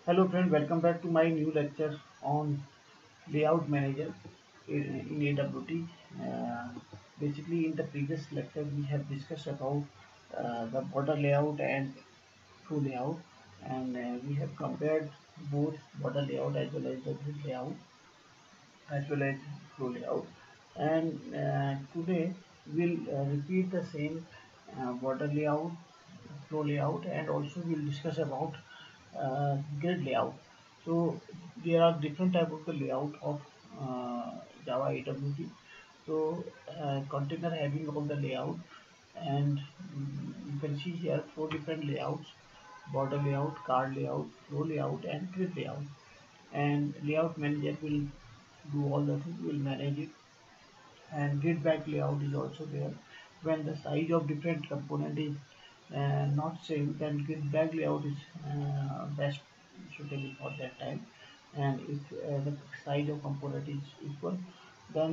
Hello friend, welcome back to my new lecture on layout manager in AWT. Basically in the previous lecture we have discussed about the border layout and flow layout, and we have compared both border layout as well as the grid layout as well as flow layout. And today we'll repeat the same border layout, flow layout, and also we'll discuss about grid layout. So there are different type of the layout of Java AWT. So container having all the layout, and you can see here four different layouts: border layout, card layout, flow layout, and grid layout. And layout manager will do all the things, will manage it. And grid back layout is also there. When the size of different component is not same, then grid back layout is best suitable for that time. And if the size of component is equal, then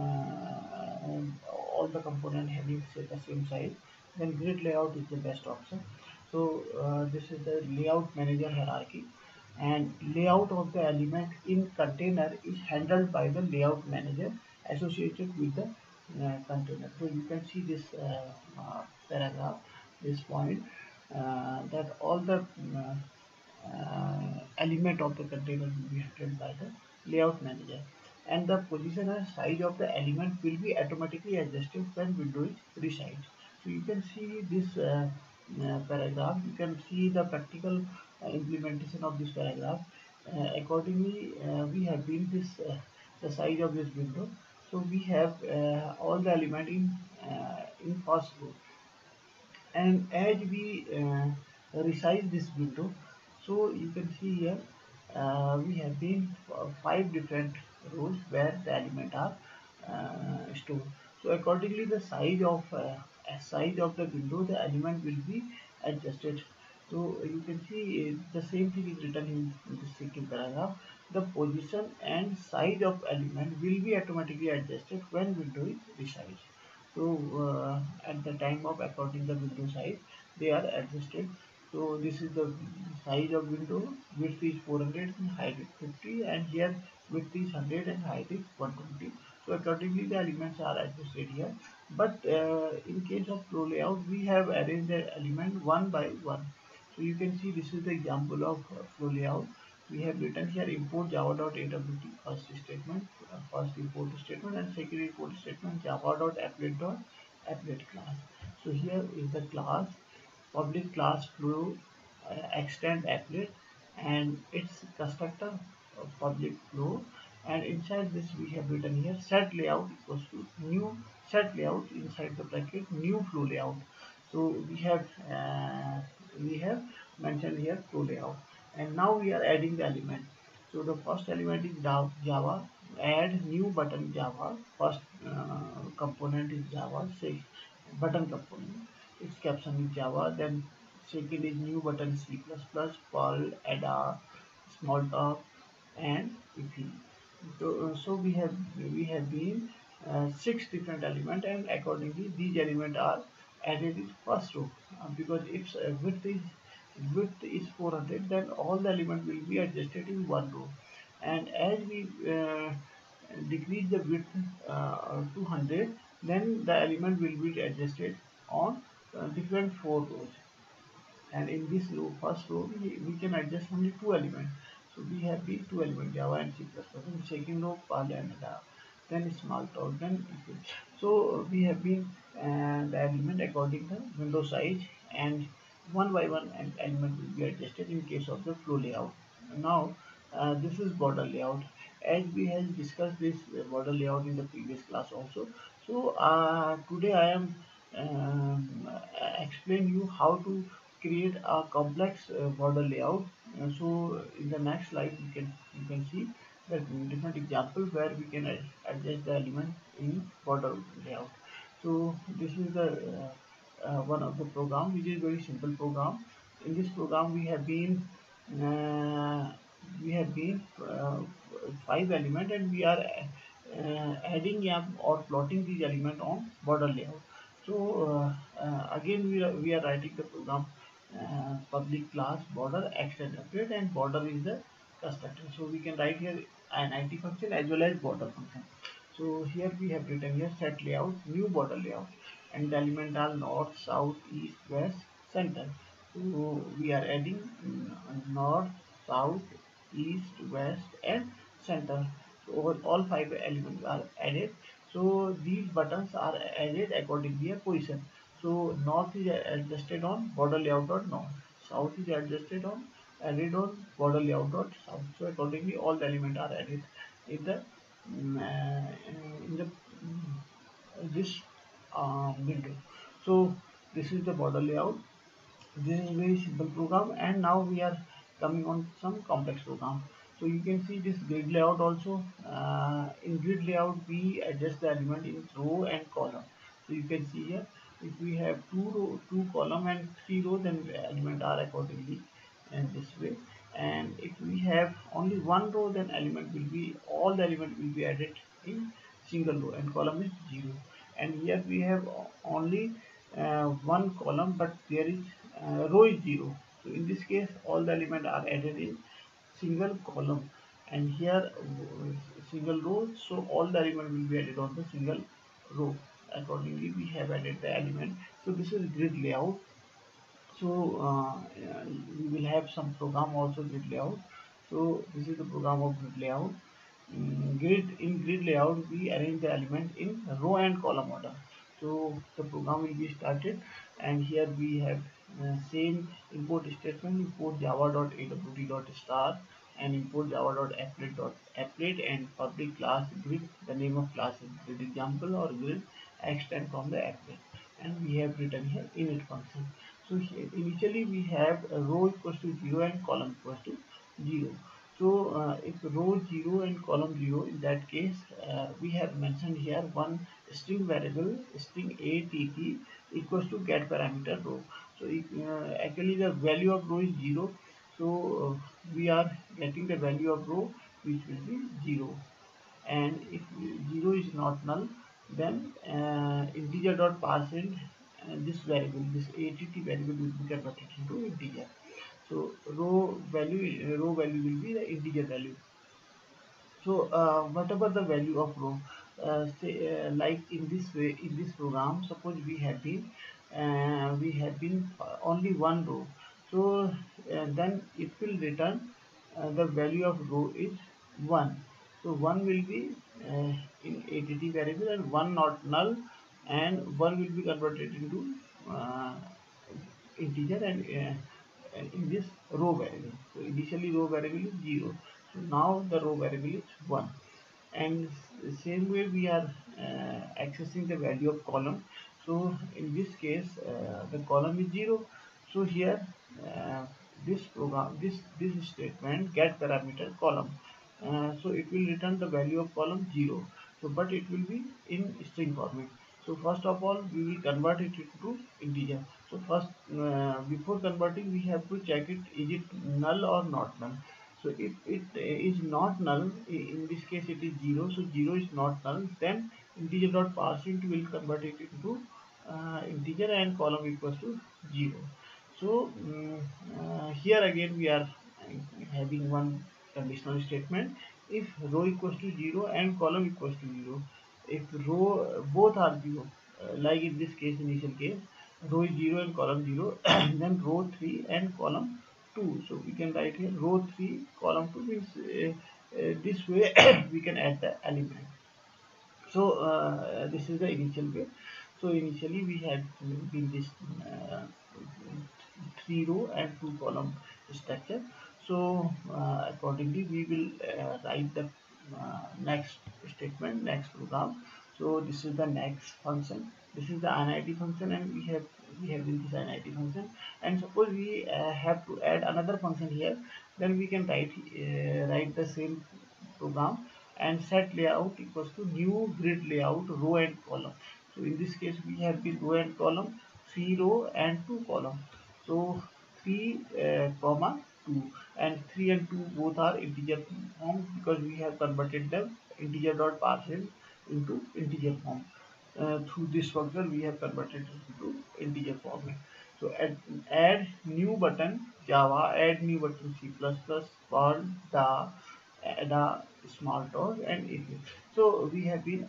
all the component having say the same size, then grid layout is the best option. So this is the layout manager hierarchy, and layout of the element in container is handled by the layout manager associated with the container. So you can see this paragraph, this point, that all the element of the container will be handled by the layout manager, and the position and size of the element will be automatically adjusted when window is resized. So you can see this paragraph, you can see the practical implementation of this paragraph. Accordingly, we have built this the size of this window. So we have all the element in first row, and as we resize this window, so you can see here we have been five different rows where the element are stored. So accordingly the size of the window, the element will be adjusted. So you can see the same thing is written in the second paragraph. The position and size of element will be automatically adjusted when window is resized. So at the time of according the window size, they are adjusted. So this is the size of window, width is 400 and height is 50, and here width is 100 and height is 120. So accordingly the elements are adjusted here. But in case of flow layout, we have arranged the element one by one. So you can see this is the example of flow layout. We have written here import java.awt first statement, first import statement, and second import statement java.applet class. So here is the class, public class flow extend applet, and its constructor public flow. And inside this we have written here set layout equals to new set layout inside the bracket new flow layout. So we have mentioned here flow layout, and now we are adding the element. So the first element is Java, add new button Java. First component is Java, say button component. Its caption is Java. Then second is new button C++, Perl, Ada, Smalltalk, and Efi. So we have been six different elements, and accordingly these elements are added in first row, because if width is 400, then all the elements will be adjusted in one row. And as we decrease the width to 100, then the element will be adjusted on different four rows. And in this row, first row, we can adjust only two elements. So we have these two elements, Java and C++. In second row, Perl and Ada. Then Smalltalk. Then so we have been the element according to window size, and one by one an element will be adjusted in case of the flow layout. Now this is border layout. As we have discussed this border layout in the previous class also. So today I am explain you how to create a complex border layout. So in the next slide you can see the different examples where we can adjust the element in border layout. So this is the one of the program, which is very simple program. In this program uh, we have been five element, and we are adding up or plotting these element on border layout. So again we are writing the program public class border extend update, and border is the constructor. So we can write here an IT function as well as border function. So here we have written here set layout, new border layout, and the element are north, south, east, west, center. So we are adding north, south, east, west, and center. So all five elements are added. So these buttons are added according to their position. So north is adjusted on border layout dot north. South is adjusted on added on border layout dot south. So accordingly, all the elements are added in the this window. So this is the border layout. This is very simple program, and now we are coming on some complex program. So you can see this grid layout also. In grid layout we adjust the element in row and column. So you can see here, if we have two column and three row, then the element are accordingly in this way. And if we have only one row, then element will be all the element will be added in single row, and column is 0. And here we have only one column, but there is row is 0. So in this case, all the elements are added in single column, and here single row. So all the element will be added on the single row. Accordingly, we have added the element. So this is grid layout. So we will have some program also grid layout. So this is the program of grid layout. Grid layout we arrange the element in row and column order. So the program will be started, and here we have same import statement, import java.awt.star and import java.applet and public class grid. The name of class is grid example or grid extend from the applet, and we have written here init function. So here initially we have a row equals to 0 and column equals to 0. So if row 0 and column 0, in that case we have mentioned here one string variable string att equals to get parameter row. So actually the value of row is 0. So we are getting the value of row which will be 0. And if 0 is not null, then integer dot parseInt this variable, this att variable will be converted into integer. So row value will be the integer value. So whatever the value of row, say like in this way, in this program, suppose we have been only one row. So then it will return the value of row is 1. So 1 will be in att variable, and 1 not null, and 1 will be converted into integer, and in this row variable. So initially row variable is 0. So now the row variable is 1. And same way we are accessing the value of column. So in this case the column is 0. So here this program, this statement get parameter column. So it will return the value of column 0. So but it will be in string format. So first of all we will convert it into integer. So first before converting we have to check it, is it null or not null. So if it is not null, in this case it is 0. So 0 is not null, then integer dot parseInt will convert it into integer, and column equals to 0. So here again we are having one conditional statement. If row equals to 0 and column equals to 0, if row both are 0, like in this case, initial case, row is 0 and column 0, then row 3 and column 2. So we can write here row 3 column 2 means this way we can add the element. So this is the initial way. So initially we had been this uh, 3 row and 2 column structure. So accordingly we will write the next statement, next program. So this is the next function. This is the init function, and we have in this init function. And suppose we have to add another function here, then we can write the same program, and set layout equals to new grid layout row and column. So in this case we have the row and column, 3 row and 2 column. So 3 comma 2, and 3 and 2 both are integer form, because we have converted them integer dot parseInt into integer form. Through this function we have converted it into integer format. So add new button Java, add new button C++, Perl, Da, Ada, Smalltalk, and Eclipse. So we have been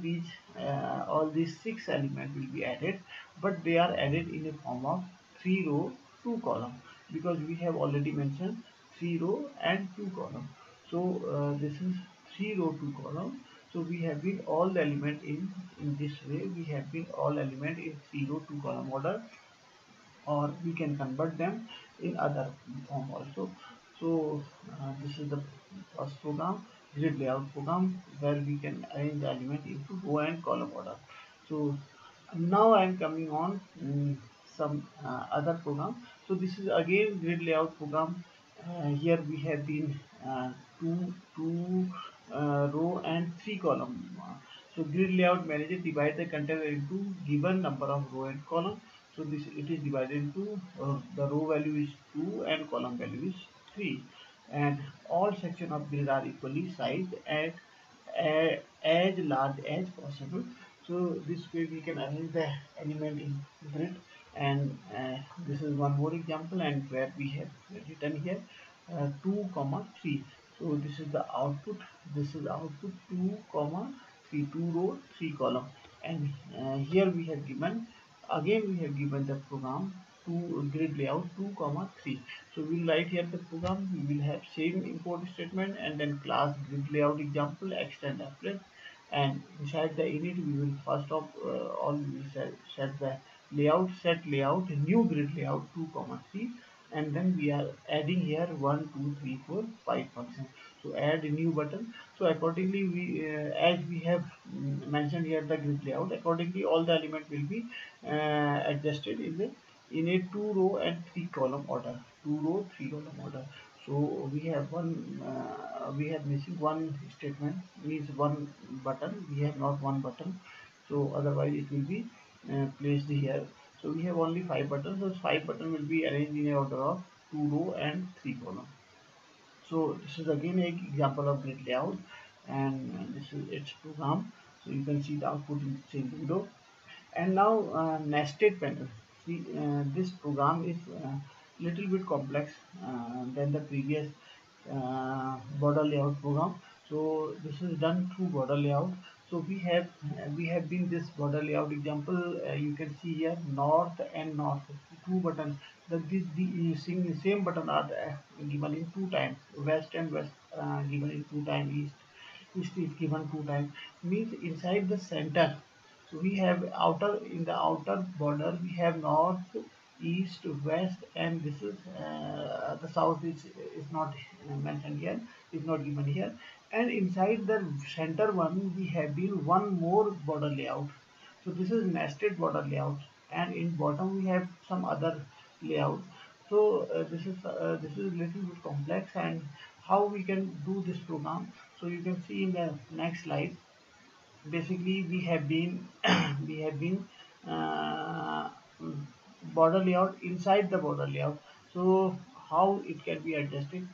all these six elements will be added, but they are added in a form of 3 row, 2 column, because we have already mentioned 3 row and 2 column. So this is 3 row, 2 column. So we have been all the element in this way. We have been all element in 3 row, 2 column order, or we can convert them in other form also. So this is the first program, grid layout program, where we can arrange the element into row and column order. So now I am coming on some other program. So this is again grid layout program. Here we have been two row and 3 column. So grid layout manager divide the container into given number of row and column. So this it is divided into the row value is 2 and column value is 3, and all section of grid are equally sized and as large as possible. So this way we can arrange the element in grid. And this is one more example, and where we have written here 2 comma 3. So this is the output, this is output 2 comma 3, 2 row 3 column. And here we have given, again we have given the program to grid layout 2 comma 3. So we will write here the program. We will have same import statement and then class grid layout example extend applet, and inside the init we will first of all we will set the layout, set layout new grid layout 2 comma 3, and then we are adding here 1 2 3 4 5 functions. So add a new button. So accordingly we as we have mentioned here the grid layout, accordingly all the element will be adjusted in a 2 row and 3 column order, 2 row 3 column order. So we have we have missing one statement, means one button. We have not one button, so otherwise it will be placed here. So we have only 5 buttons. So 5 buttons will be arranged in a order of 2 row and 3 column. So this is again an example of grid layout, and this is its program. So you can see the output in the same window. And now nested panel. See, this program is little bit complex than the previous border layout program. So this is done through border layout. So we have been this border layout example. You can see here north and north, 2 buttons. The same button are given in 2 times. West and west given in 2 times. East is given 2 times. Means inside the center. So we have outer, in the outer border we have north, east, west, and this is the south is not mentioned here, is not given here. And inside the center one we have been one more border layout. So this is nested border layout, and in bottom we have some other layout. So this is little bit complex, and how we can do this program. So you can see in the next slide. Basically we have been we have been uh, border layout inside the border layout. So how it can be adjusted,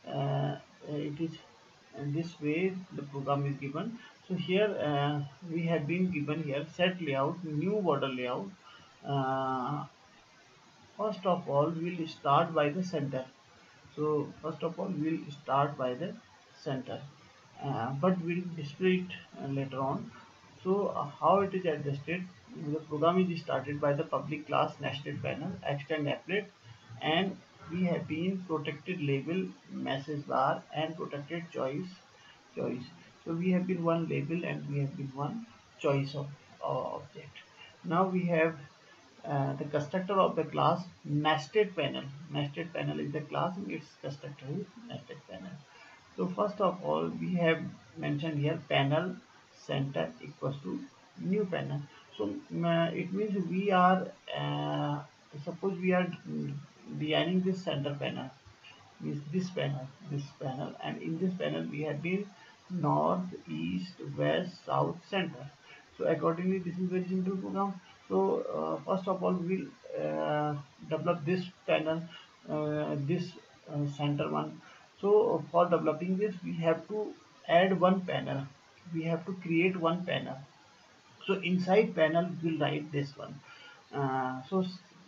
it is in this way the program is given. So here we have been given here set layout new border layout. uh, First of all we'll start by the center. So first of all we'll start by the center, but we'll display it later on. So how it is adjusted? The program is started by the public class nested panel extend applet, and we have been protected label message bar and protected choice. So we have been one label and we have been one choice of object. Now we have the constructor of the class nested panel. Nested panel is the class, its constructor is nested panel. So first of all we have mentioned here panel center equals to new panel. So it means we are suppose we are designing this center panel, is this panel, and in this panel we have been north, east, west, south, center. So accordingly this is very simple program. So first of all we'll develop this panel, this center one. So for developing this we have to add one panel, we have to create one panel. So inside panel we'll write this one. So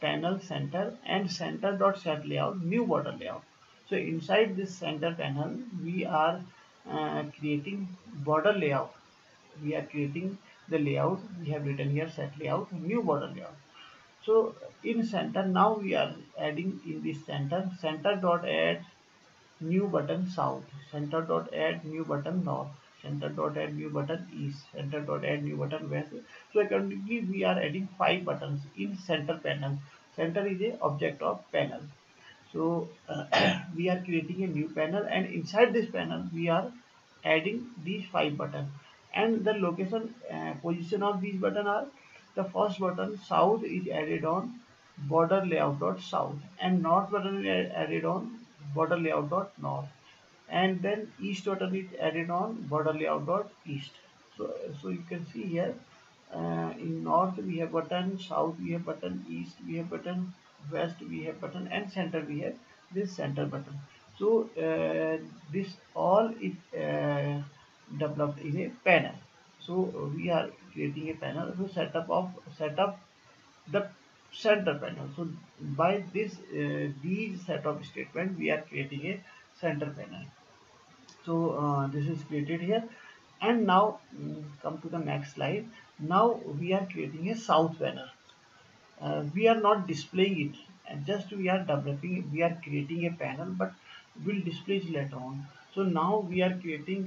panel center and center dot set layout new border layout. So inside this center panel we are creating border layout. We are creating the layout. We have written here set layout new border layout. So in center now we are adding in this center dot add new button south, center dot add new button north, center dot add new button east, center dot add new button west. So accordingly we are adding 5 buttons in center panel. Center is a object of panel. So we are creating a new panel, and inside this panel we are adding these 5 buttons, and the location position of these buttons are: the first button south is added on border layout dot south, and north button is added on border layout dot north, and then east button is added on border layout dot east. So you can see here, in north we have button, south we have button, east we have button, west we have button, and center we have this center button. So this all is developed in a panel. So we are creating a panel. So setup the center panel. So by this these set of statement we are creating a center panel. So this is created here, and now come to the next slide. Now we are creating a south panel. We are not displaying it, and just we are developing, we are creating a panel, but we'll display it later on. So now we are creating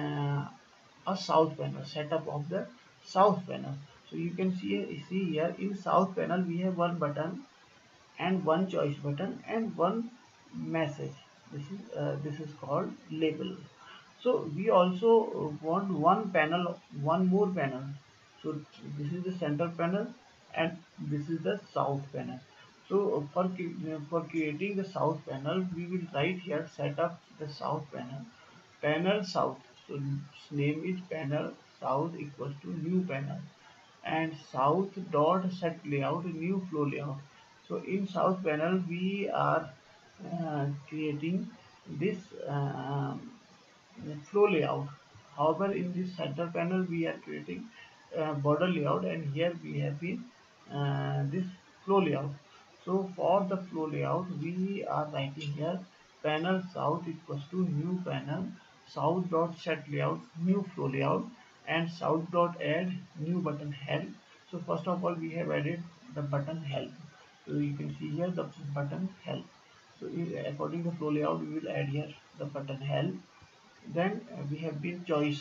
a south panel, setup of the south panel. So you can see here in south panel we have one button and one choice button and one message. This is called label. So we also want one panel, one more panel. So this is the center panel and this is the south panel. So for creating the south panel, we will write here set up the south panel, panel south. So its name is panel south equals to new panel, and south dot set layout new flow layout. So in south panel we are creating this flow layout. However, in this center panel we are creating border layout, and here we have been this flow layout. So for the flow layout we are writing here panel south equals to new panel south dot set layout new flow layout, and south dot add new button help. So first of all we have added the button help. So you can see here the button help. So according to flow layout we will add here the button help. Then we have been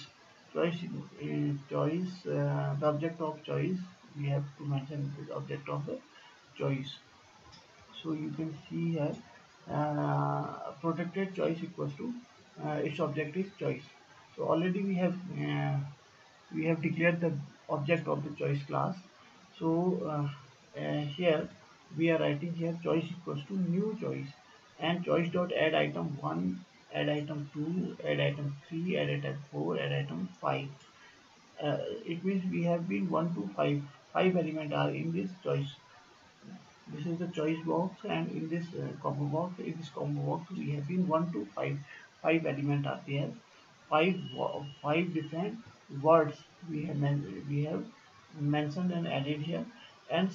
choice, the object of choice. We have to mention the object of the choice. So you can see here protected choice equals to its object is choice. So already we have declared the object of the choice class. So here we are writing here choice equals to new choice, and choice dot add item 1, add item 2, add item 3, add item 4, add item 5. It means we have been 1 to 5. 5 elements are in this choice. This is the choice box, and in this combo box we have been 1 to 5. 5 elements are there. Five different words we have mentioned and added here. And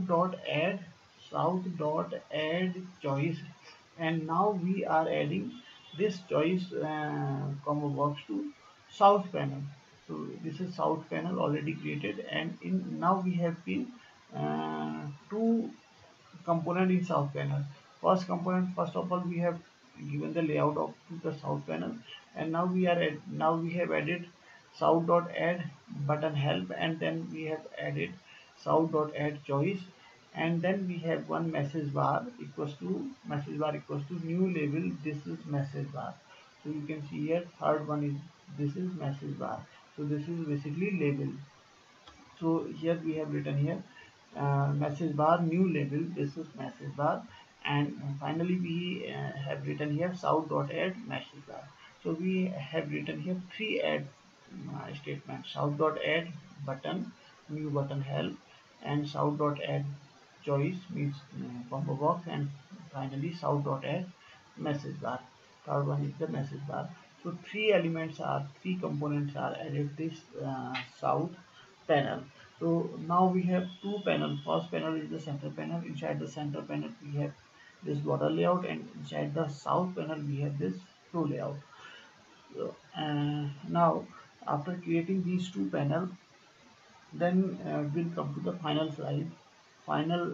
south dot add choice, and now we are adding this choice combo box to south panel. So this is south panel already created, and in now we have been two component in south panel. First component, first of all we have given the layout of the south panel, and now we have added south dot add button help, and then we have added south dot add choice, and then we have one message bar equals to new label. This is message bar. So you can see here third one is this is message bar. So this is basically label. So here we have written here message bar new label. This is message bar, and finally we have written here south dot add message bar. So we have written here three add statements: south dot add button new button help, and south dot add choice means combo box, and finally south dot add message bar. Third one is the message bar. So three components are added this south panel. So now we have two panels. First panel is the center panel. Inside the center panel we have this border layout, and inside the south panel we have this flow layout. So, now after creating these two panels, then we'll come to the final slide, final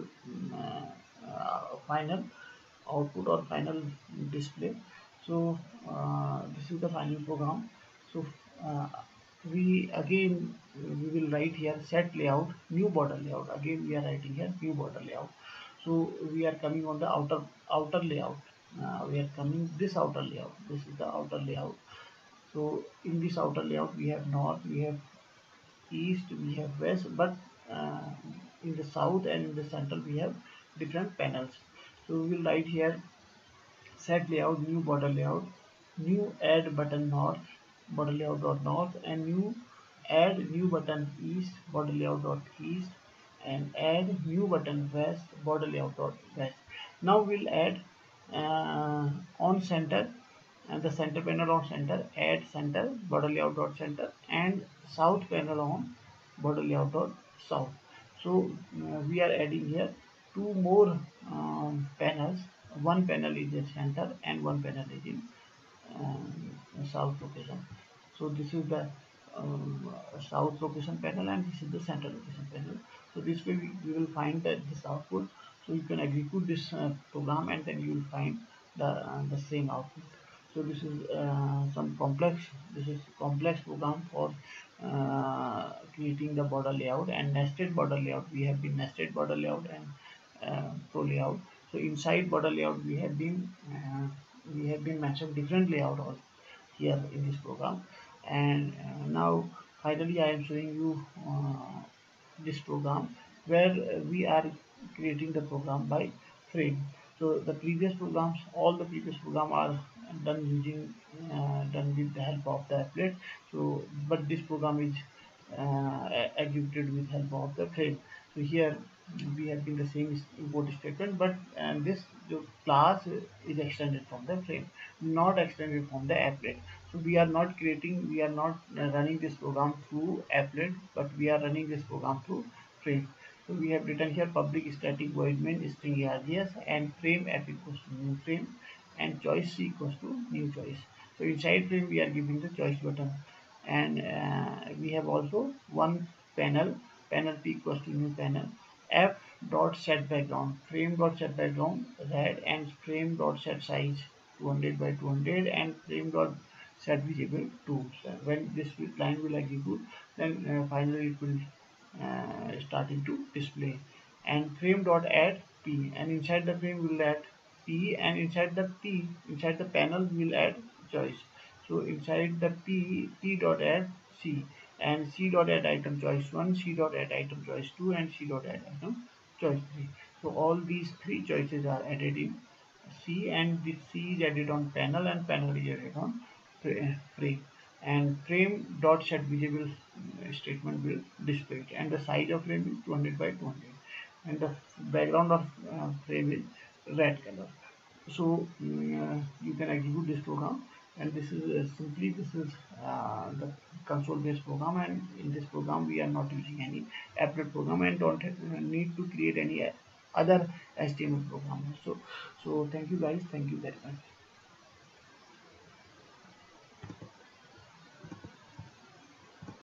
final output or final display. So this is the final program. So uh, we again we will write here set layout, new border layout. Again we are writing here new border layout. So we are coming on the outer layout. We are coming this outer layout. This is the outer layout. So in this outer layout we have north, we have east, we have west, but uh, in the south and in the center we have different panels. So we will write here set layout, new border layout, new add button north, border layout dot north, and new add new button east, border layout dot east, and add new button west, border layout dot west. Now we'll add on center, and the center panel on center, add center, border layout dot center, and south panel on border layout dot south. So we are adding here two more panels. One panel is in center and one panel is in south location. So this is the south location panel, and this is the center location panel. So this way we will find that this output. So you can execute this program, and then you will find the same output. So this is some complex. This is complex program for creating the border layout and nested border layout. We have been nested border layout and pro layout. So inside border layout we have been mentioned different layout all here in this program. And now finally I am showing you this program where we are creating the program by frame. So the previous programs, all the previous program are done with the help of the applet. So but this program is executed with help of the frame. So here we have been the same import statement, but this the class is extended from the frame, not extended from the applet. So we are not running this program through applet, but we are running this program through frame. So we have written here public static void main string args, and frame f equals to new frame, and choice c equals to new choice. So inside frame we are giving the choice button, and we have also one panel, panel p equals to new panel, f dot set background, frame dot set background red, and frame dot set size 200 by 200, and frame dot set visible 2. So when this line will execute, then finally it will starting to display. And frame dot add p, and inside the frame will add p, and inside the panel will add choice. So inside the p dot add c, and c dot add item choice 1, c dot add item choice 2, and c dot add item choice 3. So all these three choices are added in C, and this C is added on panel, and panel is added on frame. And frame dot set visible statement will display it, and the size of frame is 200 by 200, and the background of frame is red color. So you can execute this program, and this is simply this is the console based program, and in this program we are not using any applet program, and don't need to create any other HTML program. So thank you guys, thank you very much.